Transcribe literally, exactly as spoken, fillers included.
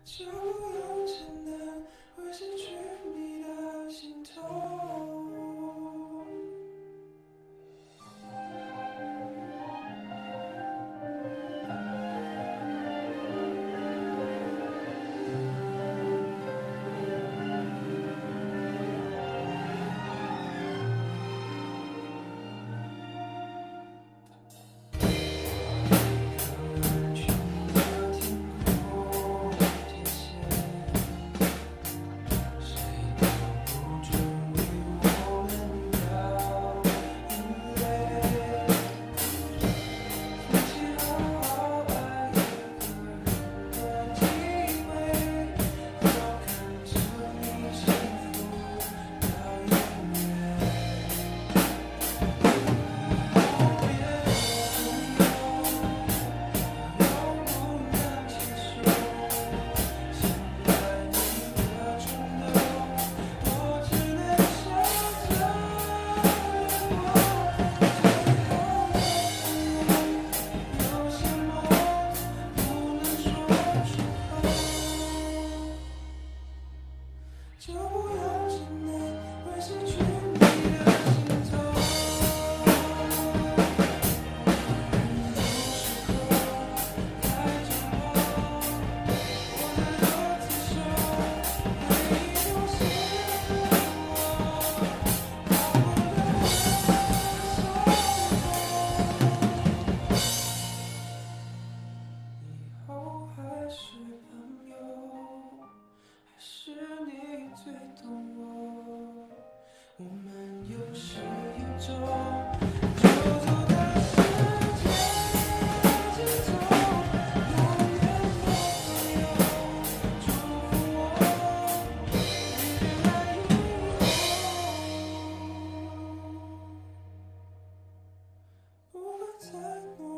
就用真的会失去你的心痛。就不要真的会失去你的心痛。有时候太折磨，我的多自首，回忆都是我，逃不了的以后还是朋友。还是你最懂我，我们有始有终，就走在时间的尽头，永远都没有祝福我，你别来以后，不会再努